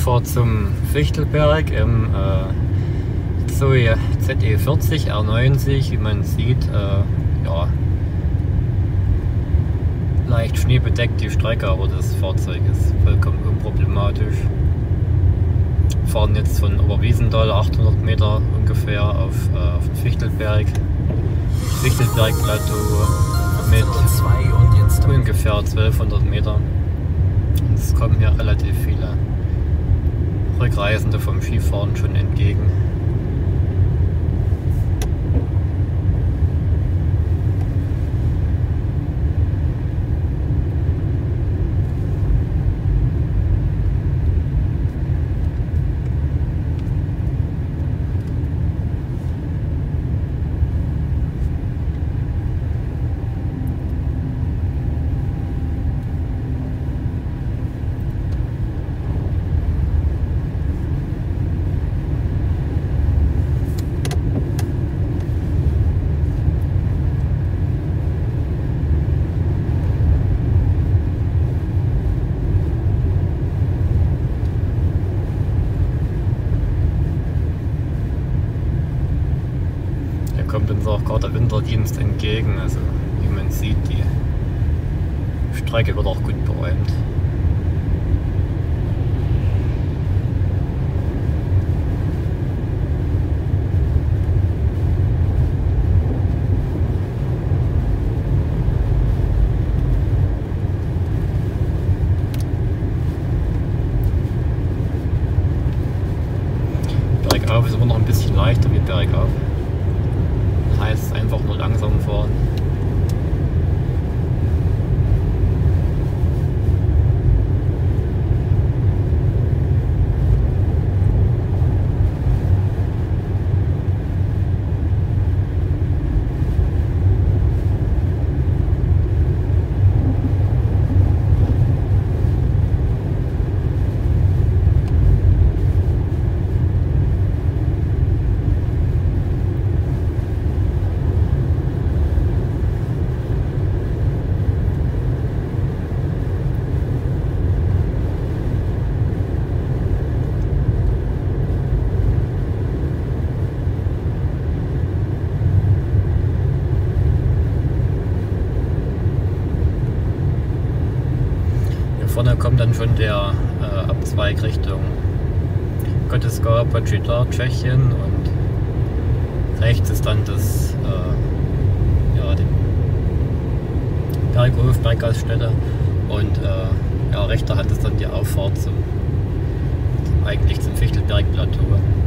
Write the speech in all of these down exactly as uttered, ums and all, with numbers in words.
fahre zum Fichtelberg im äh, Zoe Z E vierzig R neunzig, wie man sieht, äh, ja, leicht schneebedeckt die Strecke, aber das Fahrzeug ist vollkommen unproblematisch. Wir fahren jetzt von Oberwiesenthal achthundert Meter ungefähr auf, äh, auf den Fichtelberg, Fichtelbergplateau mit ungefähr zwölfhundert Meter. Und es kommen hier relativ viele Rückreisende vom Skifahren schon entgegen. Kommt uns auch gerade der Winterdienst entgegen, also wie man sieht, die Strecke wird auch gut beräumt. Bergauf ist immer noch ein bisschen leichter wie bergauf. Heißt einfach nur langsam fahren. Vorne kommt dann schon der äh, Abzweig Richtung Kotyska, Počítač, Tschechien, und rechts ist dann das äh, ja, die Berghof, Berggaststätte, und äh, ja, rechter Hand ist dann die Auffahrt zum, eigentlich zum Fichtelbergplateau.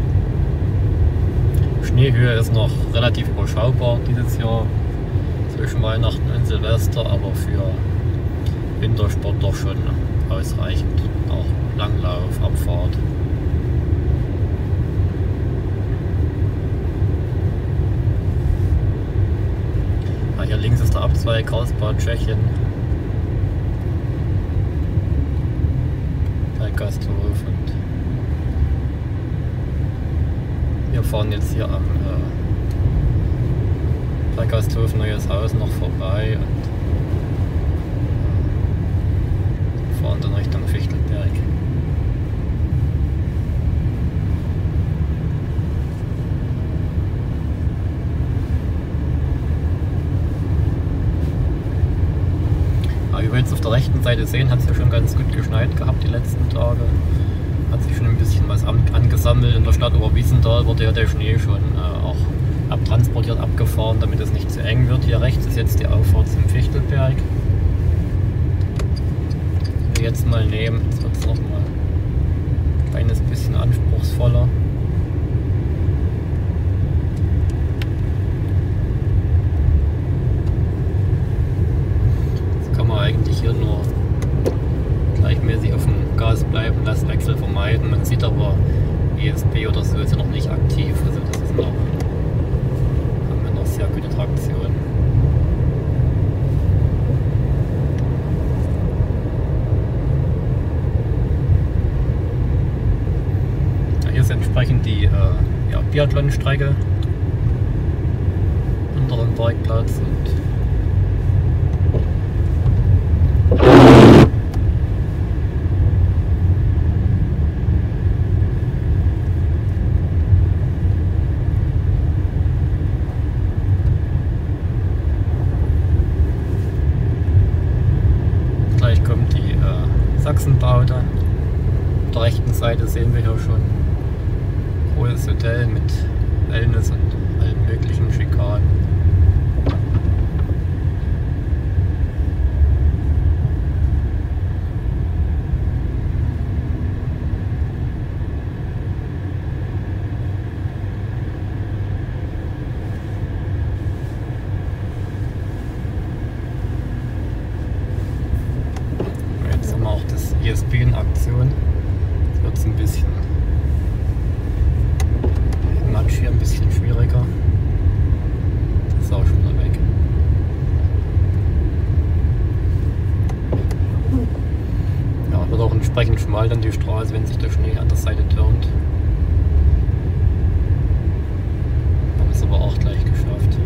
Schneehöhe ist noch relativ überschaubar dieses Jahr zwischen Weihnachten und Silvester, aber für Wintersport doch schon ausreichend. Auch Langlauf, Abfahrt. Ja, hier links ist der Abzweig Karlsbad, Tschechien. Berggasthof, und wir fahren jetzt hier am äh, Berggasthof Neues Haus noch vorbei und fahren dann Richtung Fichtelberg. Aber wie wir jetzt auf der rechten Seite sehen, hat es ja schon ganz gut geschneit gehabt die letzten Tage. Hat sich schon ein bisschen was angesammelt. In der Stadt Oberwiesenthal wurde ja der Schnee schon äh, auch abtransportiert, abgefahren, damit es nicht zu eng wird. Hier rechts ist jetzt die Auffahrt zum Fichtelberg. Jetzt mal nehmen, jetzt wird es noch mal ein kleines bisschen anspruchsvoller. Jetzt kann man eigentlich hier nur gleichmäßig auf dem Gas bleiben, Lastwechsel vermeiden. Man sieht aber, E S P oder so ist ja noch nicht aktiv, also das ist noch, haben wir noch sehr gute Traktion. Entsprechend die äh, ja, Biathlon-Strecke unter dem Parkplatz, und Seite sehen wir hier schon großes Hotel mit Wellness und allen möglichen Schikanen. Jetzt haben wir auch das E S P in Aktion. Jetzt wird es ein bisschen Matsch hier, ein bisschen schwieriger. Das ist auch schon wieder weg. Ja, wird auch entsprechend schmal dann die Straße, wenn sich der Schnee an der Seite türmt. Haben es aber auch gleich geschafft.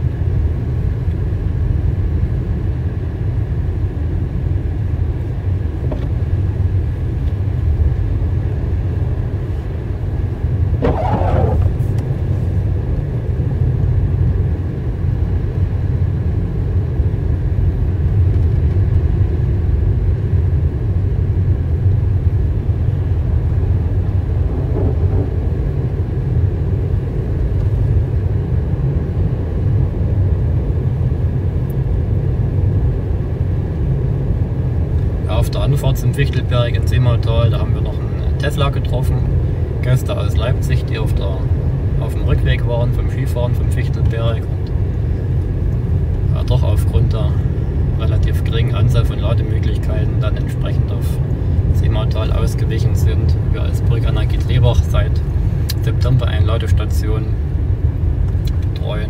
Auf der Anfahrt zum Fichtelberg in Simmertal, da haben wir noch einen Tesla getroffen, Gäste aus Leipzig, die auf, der, auf dem Rückweg waren vom Skifahren vom Fichtelberg und ja, doch aufgrund der relativ geringen Anzahl von Lademöglichkeiten dann entsprechend auf Simmertal ausgewichen sind. Wir als Brückenergie Trebach seit September eine Ladestation betreuen.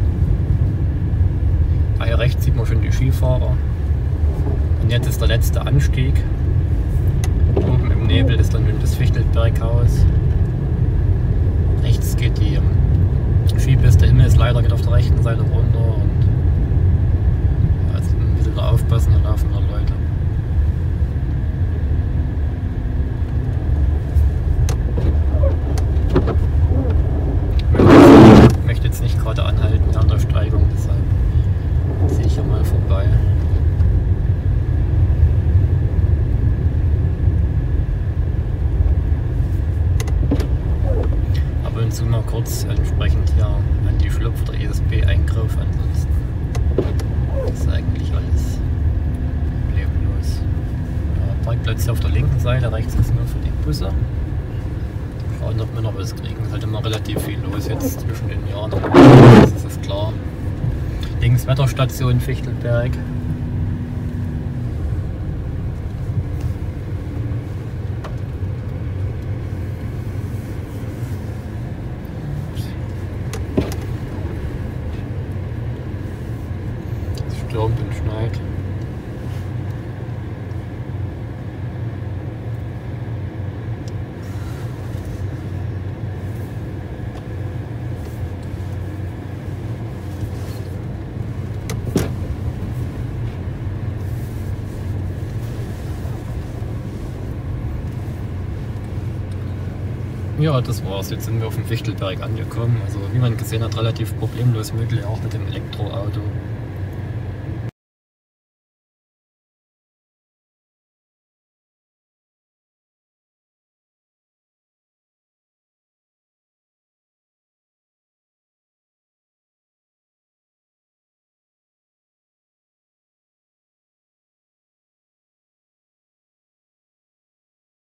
Ah, hier rechts sieht man schon die Skifahrer. Und jetzt ist der letzte Anstieg. Oben im Nebel ist dann das Fichtelberghaus. Rechts geht die Skipiste, Himmel ist leider geht auf der rechten Seite runter und also ein bisschen da aufpassen, da laufen da Leute. Ich möchte jetzt nicht gerade anhalten während der Steigung, deshalb ziehe ich hier mal vorbei. So mal kurz entsprechend hier an die Schlupf der E S P-Eingriff, ansonsten ist eigentlich alles problemlos. Ja, Parkplatz hier auf der linken Seite, rechts ist nur für die Busse. Schauen, ob wir noch was kriegen. Es ist halt immer relativ viel los jetzt zwischen den Jahren, das ist klar. Links Wetterstation Fichtelberg. Stürmt und schneit. Ja, das war's. Jetzt sind wir auf dem Fichtelberg angekommen. Also wie man gesehen hat, relativ problemlos möglich, auch mit dem Elektroauto.